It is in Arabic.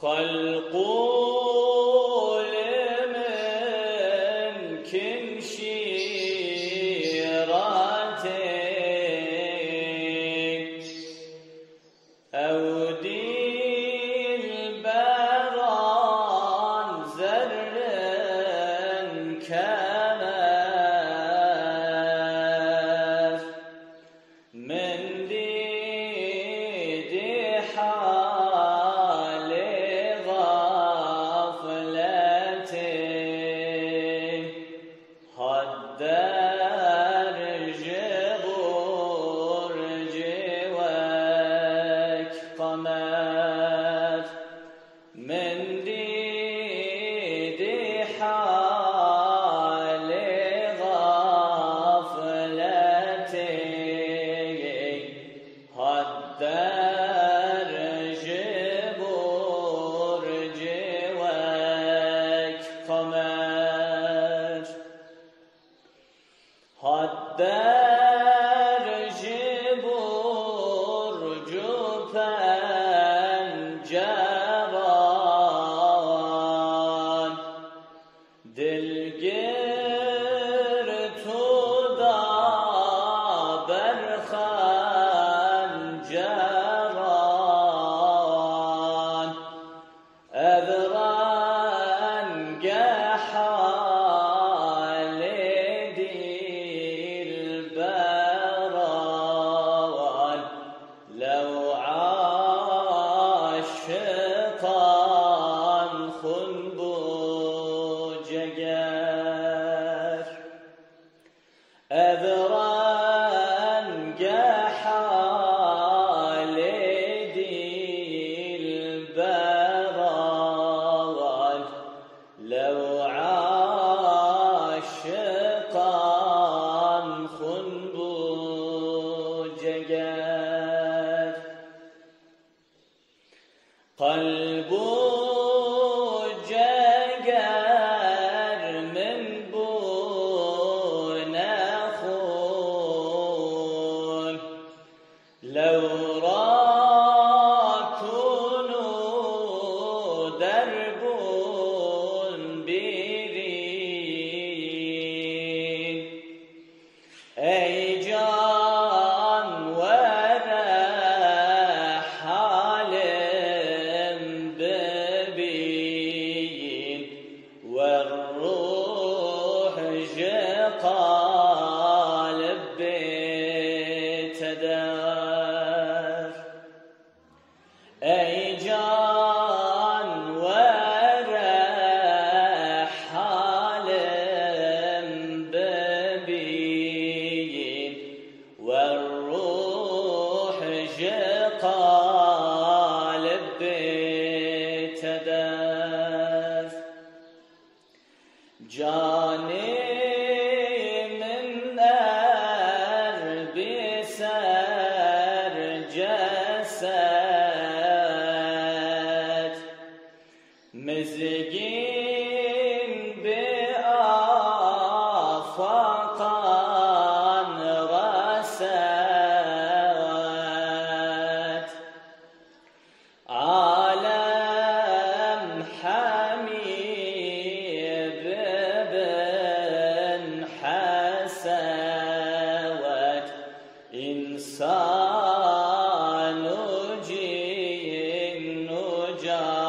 خلقوا لمن كن شيراتك أودي البران زر كمث من ديدي حال غفلتي هدر جبور جواك قمت من ديدي حال غفلتي هدر جبور جواك قمت هدر جبور جبان جبان دلگیر تو دا برخان جران اذران حال دي البران لو عاشقان خنبو جگر اذران حال دي البران لو عاشقان خنبو جگر قلبو جگر من بون خون لو راكنوا درب بيرين أي جان ورحال ببين والروح قالب بتدار أي جان ورحال ببين والروح قالب بتدار جاني من بسر جسد مزجين بآفاقان رسد عالم حميد بن حسوت إنسان جن جان